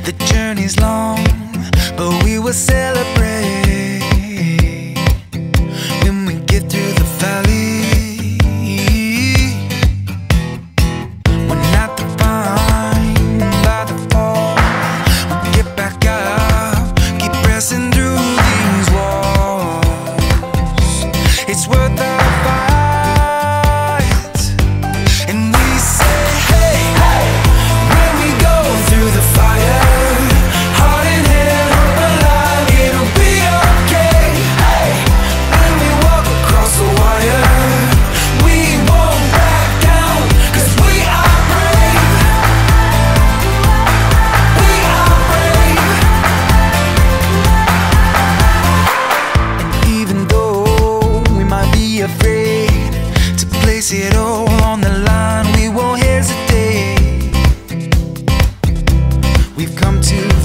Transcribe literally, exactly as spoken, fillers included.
The journey's long, but we will celebrate when we get through the valley. We're not defined by the fall. We'll get back up, keep pressing through these walls. It's worth the fight. And we say, hey, hey, when we go through the fire, heart in hand, hope alive, it'll be okay. Hey, when we walk across the wire, we won't back down, 'cause we are brave. We are brave. And even though we might be afraid to place it all on the line, we won't hesitate. We've come to